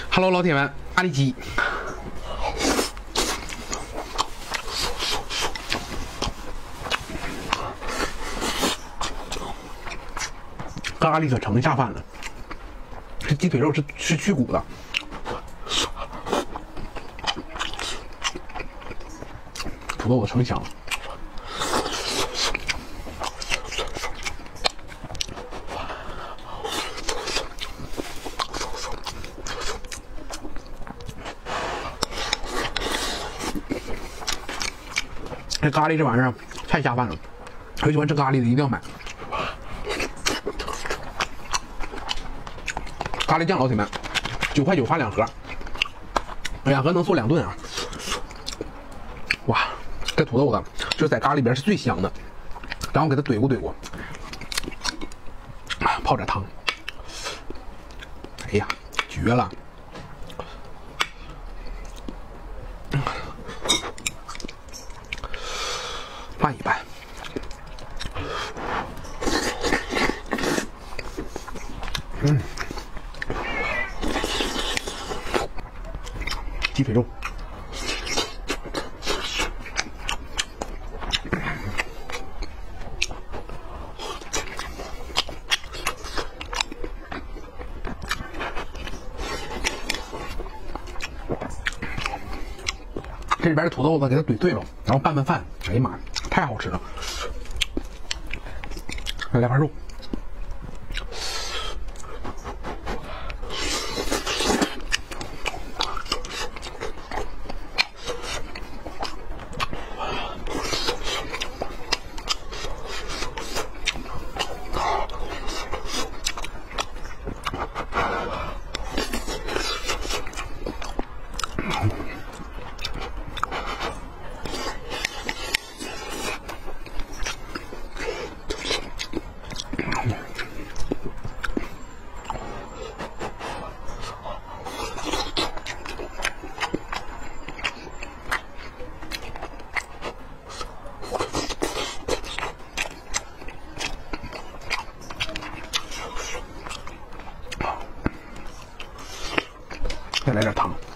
Hello， 老铁们，咖喱鸡。咖喱可成下饭了，这鸡腿肉是去骨的，土豆子成香了。这咖喱这玩意儿太下饭了，有喜欢吃咖喱的一定要买。咖喱酱，老铁们，9块9发2盒，2盒能做2顿啊！哇，这土豆子就是在咖喱里边是最香的，然后给它怼过，泡点汤，哎呀，绝了！拌一拌，鸡腿肉，这里边的土豆子给它怼碎了，然后拌饭，哎呀妈呀，太好吃了！来盘肉。再来点汤。